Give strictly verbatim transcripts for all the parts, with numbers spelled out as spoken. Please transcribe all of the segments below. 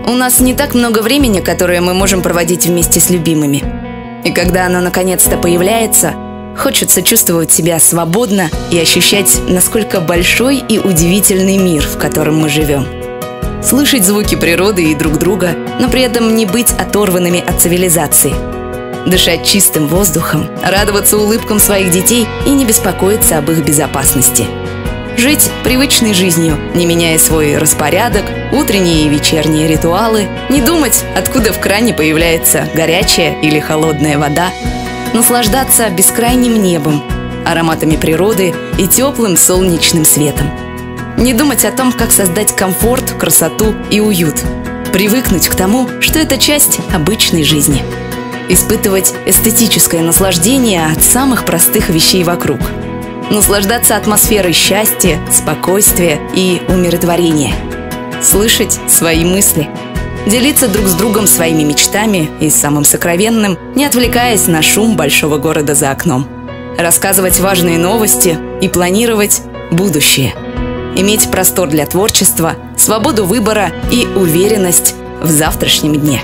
У нас не так много времени, которое мы можем проводить вместе с любимыми. И когда оно наконец-то появляется, хочется чувствовать себя свободно и ощущать, насколько большой и удивительный мир, в котором мы живем. Слышать звуки природы и друг друга, но при этом не быть оторванными от цивилизации. Дышать чистым воздухом, радоваться улыбкам своих детей и не беспокоиться об их безопасности. Жить привычной жизнью, не меняя свой распорядок, утренние и вечерние ритуалы, не думать, откуда в кране появляется горячая или холодная вода, наслаждаться бескрайним небом, ароматами природы и теплым солнечным светом. Не думать о том, как создать комфорт, красоту и уют. Привыкнуть к тому, что это часть обычной жизни. Испытывать эстетическое наслаждение от самых простых вещей вокруг. Наслаждаться атмосферой счастья, спокойствия и умиротворения. Слышать свои мысли. Делиться друг с другом своими мечтами и самым сокровенным, не отвлекаясь на шум большого города за окном. Рассказывать важные новости и планировать будущее. Иметь простор для творчества, свободу выбора и уверенность в завтрашнем дне.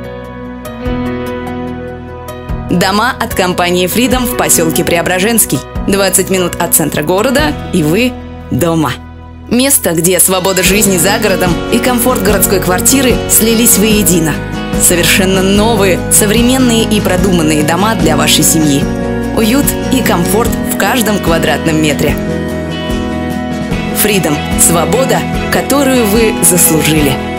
Дома от компании Freedom в поселке Преображенский. двадцать минут от центра города, и вы дома. Место, где свобода жизни за городом и комфорт городской квартиры слились воедино. Совершенно новые, современные и продуманные дома для вашей семьи. Уют и комфорт в каждом квадратном метре. Freedom – свобода, которую вы заслужили.